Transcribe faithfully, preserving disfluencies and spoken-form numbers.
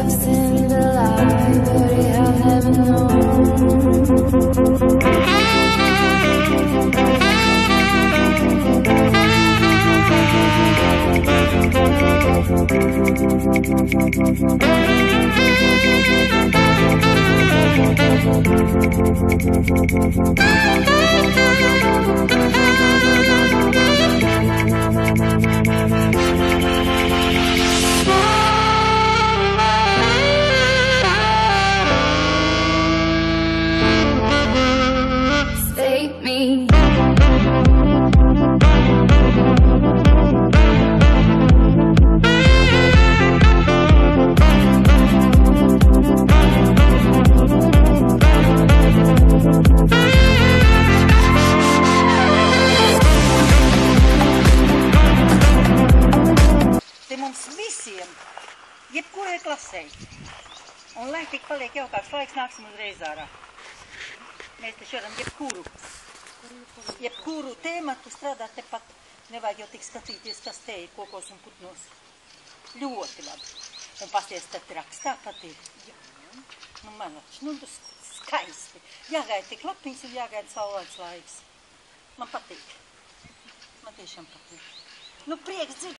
I've sinned a lie, but it I've never known. Save me. Te mums visiem, jebkurai klasei, un lai tik paliek jaukāks laiks, nāksim uzreiz ārā. Mēs taču varam jebkuru, jebkuru tēmatu strādāt tepat. Nevajag jau tik skatīties, kas te ir kokos un putnos. Ļoti labi. Un pasties, tad rakstā patīk. Jā, nu man taču, nu skaisti. Jāgaida tik lapiņas un jāgaida saulains laiks. Man patīk. Man tiešām patīk. Nu prieks dzirdēt.